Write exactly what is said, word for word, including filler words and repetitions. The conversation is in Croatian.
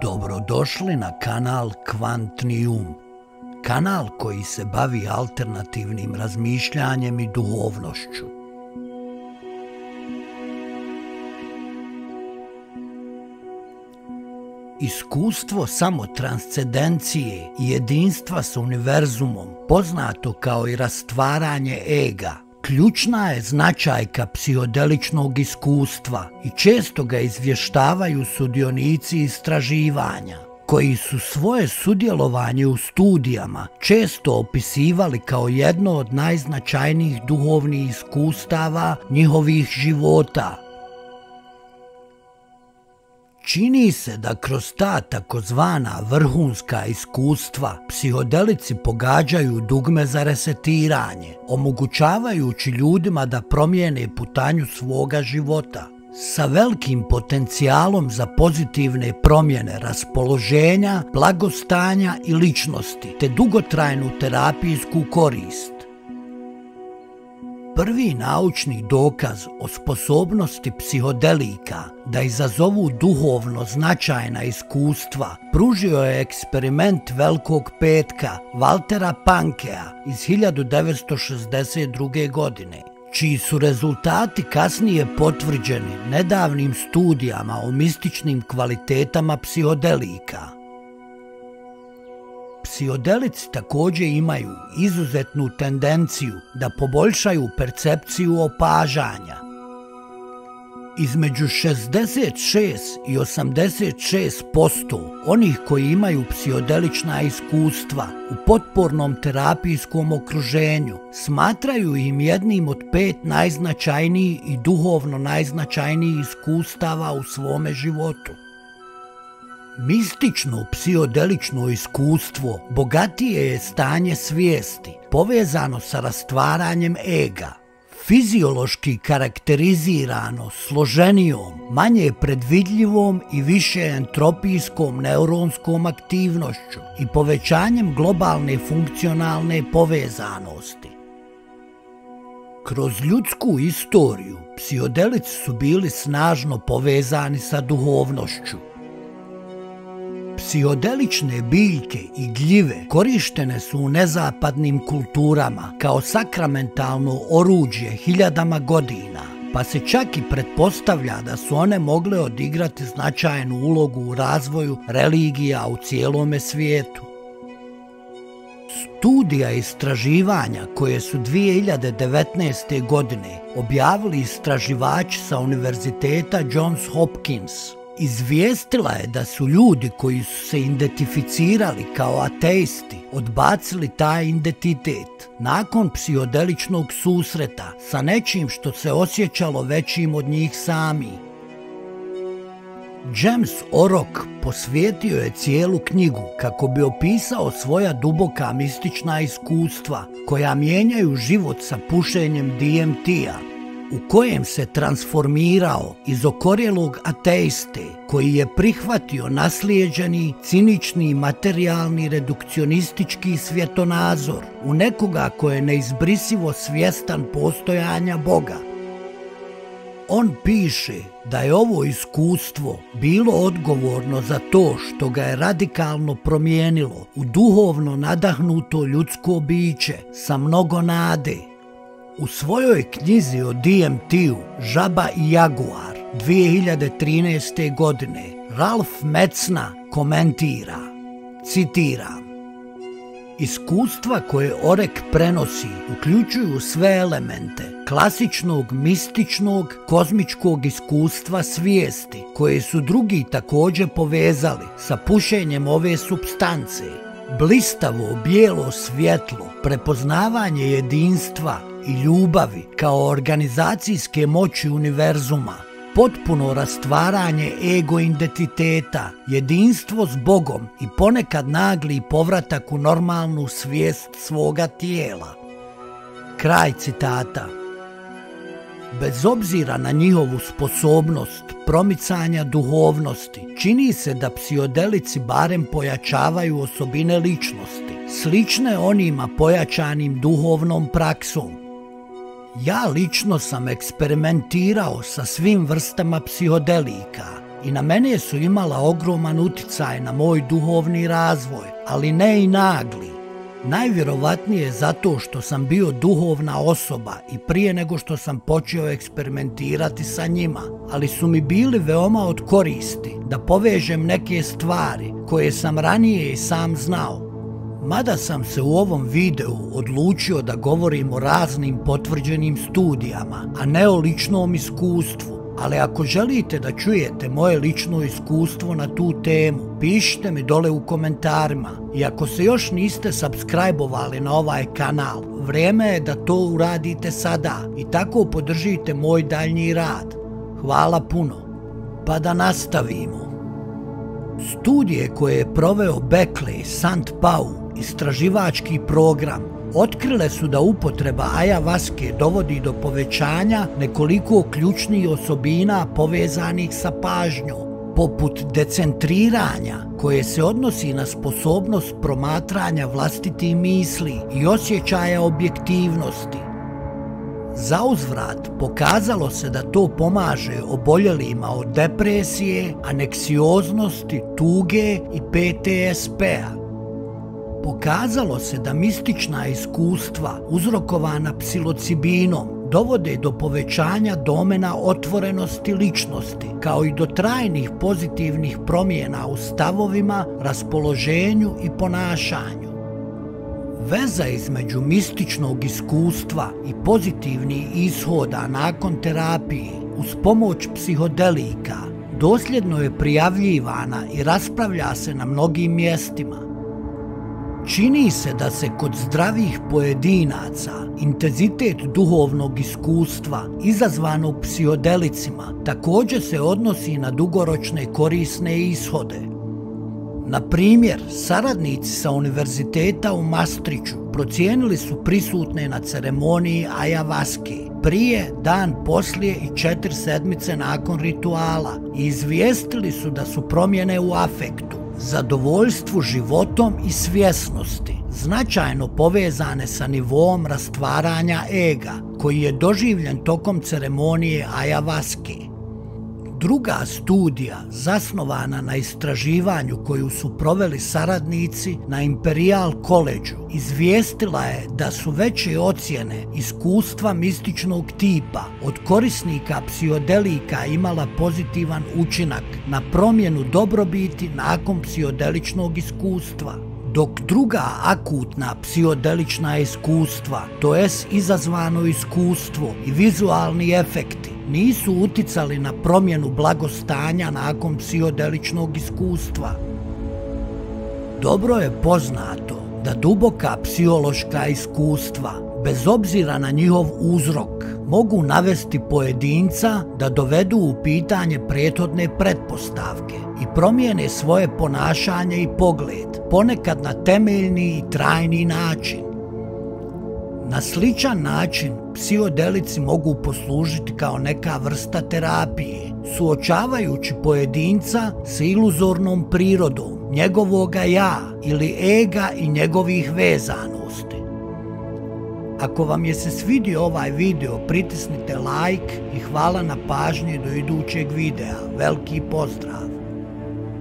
Dobrodošli na kanal Kvantni um, kanal koji se bavi alternativnim razmišljanjem i duhovnošću. Iskustvo samotranscendencije i jedinstva s univerzumom, poznato kao i rastvaranje ega, ključna je značajka psihodeličnog iskustva i često ga izvještavaju sudionici istraživanja, koji su svoje sudjelovanje u studijama često opisivali kao jedno od najznačajnijih duhovnih iskustava njihovih života. Čini se da kroz ta takozvana vrhunska iskustva psihodelici pogađaju dugme za resetiranje, omogućavajući ljudima da promijene putanju svoga života, sa velikim potencijalom za pozitivne promjene raspoloženja, blagostanja i ličnosti, te dugotrajnu terapijsku korist. Prvi naučni dokaz o sposobnosti psihodelika da izazovu duhovno značajna iskustva pružio je eksperiment Velikog petka Valtera Pankea iz hiljadu devetsto šezdeset druge. godine, čiji su rezultati kasnije potvrđeni nedavnim studijama o mističnim kvalitetama psihodelika. Psihodelici također imaju izuzetnu tendenciju da poboljšaju percepciju opažanja. Između šezdeset šest i osamdeset šest posto onih koji imaju psihodelična iskustva u potpornom terapijskom okruženju smatraju im jednim od pet najznačajnijih i duhovno najznačajnijih iskustava u svome životu. Mistično psihodelično iskustvo bogatije je stanje svijesti, povezano sa rastvaranjem ega, fiziološki karakterizirano složenijom, manje predvidljivom i više entropijskom neuronskom aktivnošću i povećanjem globalne funkcionalne povezanosti. Kroz ljudsku istoriju psihodelici su bili snažno povezani sa duhovnošću. Psihodelične biljke i gljive korištene su u nezapadnim kulturama kao sakramentalno oruđe hiljadama godina, pa se čak i pretpostavlja da su one mogle odigrati značajnu ulogu u razvoju religija u cijelome svijetu. Studija istraživanja koje su dvije hiljade devetnaeste. godine objavili istraživači sa Univerziteta Johns Hopkins izvijestila je da su ljudi koji su se identificirali kao ateisti odbacili taj identitet nakon psihodeličnog susreta sa nečim što se osjećalo većim od njih sami. James Orrock posvijetio je cijelu knjigu kako bi opisao svoja duboka mistična iskustva koja mijenjaju život sa pušenjem D M T-a, u kojem se transformirao iz okorjelog ateiste koji je prihvatio naslijeđeni, cinični, materijalni, redukcionistički svjetonazor u nekoga ko je neizbrisivo svjestan postojanja Boga. On piše da je ovo iskustvo bilo odgovorno za to što ga je radikalno promijenilo u duhovno nadahnuto ljudsko biće sa mnogo nade. U svojoj knjizi o D M T-u Žaba i jaguar dvije hiljade trinaeste. godine Ralph Metzna komentira, citiram: iskustva koje Orek prenosi uključuju sve elemente klasičnog mističnog kozmičkog iskustva svijesti koje su drugi također povezali sa pušenjem ove supstance. Blistavo bijelo svjetlo, prepoznavanje jedinstva i ljubavi kao organizacijske moći univerzuma, potpuno rastvaranje ego identiteta, jedinstvo s Bogom i ponekad nagli povratak u normalnu svijest svoga tijela. Kraj citata. Bez obzira na njihovu sposobnost promicanja duhovnosti, čini se da psihodelici barem pojačavaju osobine ličnosti, slične onima pojačanim duhovnom praksom. Ja lično sam eksperimentirao sa svim vrstama psihodelika i na mene su imala ogroman uticaj na moj duhovni razvoj, ali ne i nagli. Najvjerovatnije zato što sam bio duhovna osoba i prije nego što sam počeo eksperimentirati sa njima, ali su mi bili veoma od koristi da povežem neke stvari koje sam ranije i sam znao. Mada sam se u ovom videu odlučio da govorim o raznim potvrđenim studijama, a ne o ličnom iskustvu, ali ako želite da čujete moje lično iskustvo na tu temu, pišite mi dole u komentarima. I ako se još niste subscribe-ovali na ovaj kanal, vrijeme je da to uradite sada i tako podržite moj daljnji rad. Hvala puno. Pa da nastavimo. Studije koje je proveo Beckley Sant Pau, istraživački program, otkrile su da upotreba ajavaske dovodi do povećanja nekoliko ključnih osobina povezanih sa pažnjom, poput decentriranja koje se odnosi na sposobnost promatranja vlastitih misli i osjećaja objektivnosti. Zauzvrat pokazalo se da to pomaže oboljelima od depresije, aneksioznosti, tuge i P T S P-a. Pokazalo se da mistična iskustva uzrokovana psilocibinom dovode do povećanja domena otvorenosti ličnosti, kao i do trajnih pozitivnih promjena u stavovima, raspoloženju i ponašanju. Veza između mističnog iskustva i pozitivnih ishoda nakon terapije uz pomoć psihodelika dosljedno je prijavljivana i raspravlja se na mnogim mjestima. Čini se da se kod zdravih pojedinaca intenzitet duhovnog iskustva izazvanog psihodelicima također se odnosi na dugoročne korisne ishode. Na primjer, saradnici sa univerziteta u Maastrichtu procijenili su prisutne na ceremoniji ajavaske prije, dan poslije i četiri sedmice nakon rituala i izvijestili su da su promjene u afektu, zadovoljstvu životom i svjesnosti značajno povezane sa nivoom rastvaranja ega koji je doživljen tokom ceremonije ajavaske. Druga studija, zasnovana na istraživanju koju su proveli saradnici na Imperial Collegeu, izvijestila je da su veće ocjene iskustva mističnog tipa od korisnika psihodelika imala pozitivan učinak na promjenu dobrobiti nakon psihodeličnog iskustva, dok druga akutna psihodelična iskustva, to jest izazvano iskustvo i vizualni efekti, nisu uticali na promjenu blagostanja nakon psihodeličnog iskustva. Dobro je poznato da duboka psihološka iskustva, bez obzira na njihov uzrok, mogu navesti pojedinca da dovedu u pitanje prethodne pretpostavke i promijene svoje ponašanje i pogled, ponekad na temeljni i trajni način. Na sličan način psihodelici mogu poslužiti kao neka vrsta terapije, suočavajući pojedinca s iluzornom prirodom njegovoga ja ili ega i njegovih vezanosti. Ako vam je se svidio ovaj video, pritisnite like i hvala na pažnji do idućeg videa. Veliki pozdrav!